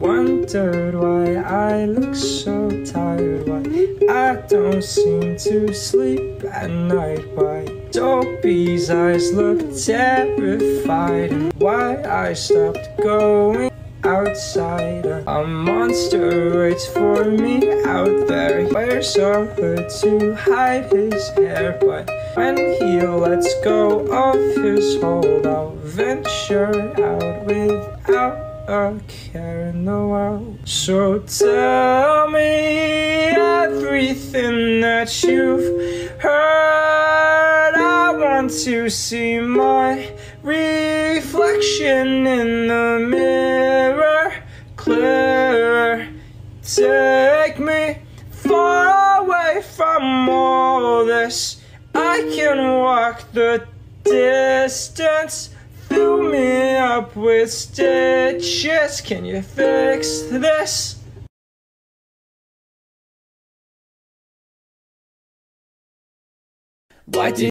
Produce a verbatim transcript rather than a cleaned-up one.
Wondered why I look so tired, why I don't seem to sleep at night, why Toby's eyes look terrified, and why I stopped going outside. A monster waits for me out there. He wears a hood to hide his hair, but when he lets go of his hold, I'll venture out without a care in the world. So tell me everything that you've heard. I want to see my reflection in the mirror clearer. Take me far away from all this. I can walk the distance. Fill me up with stitches. Can you fix this? Why did